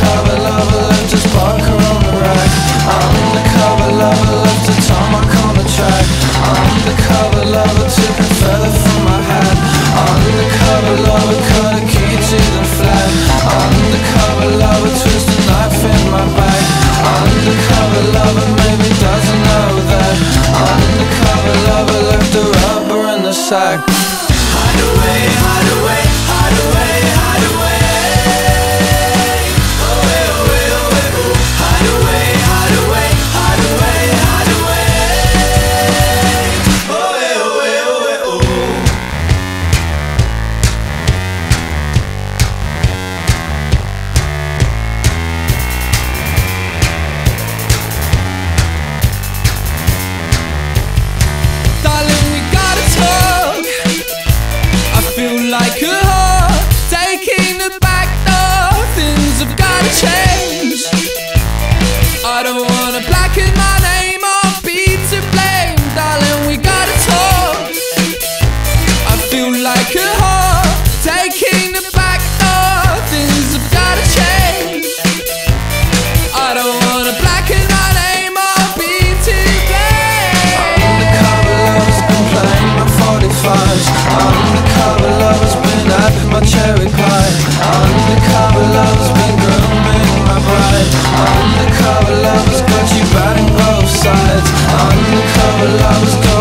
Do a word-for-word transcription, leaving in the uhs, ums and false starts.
Undercover lover left his Parker on the rack. Undercover lover left a tarmac on the track. Undercover lover took a feather from my hat. Undercover lover cut a key to the flat. Undercover lover twist a knife in my back. Undercover lover maybe doesn't know that. Undercover lover left a rubber in the sack. Hideaway, hideaway, hideaway, hideaway. Away, away, away, ooh. Hideaway, hideaway, hideaway, hideaway. Away, away, away, ooh. Darling, we gotta talk. I feel like a whore taking the back door. Things have gotta change. I don't wanna blacken my name or be to blame. Darling, we gotta talk. I feel like a whore taking the back door. Things have gotta change. I don't wanna blacken my name or be to blame. Undercover lover's been playing my forty-fives. Undercover lover's been at my cherry pie. Undercover lover's been grooming my bride. Undercover lover's got you batting both sides. Undercover lover's got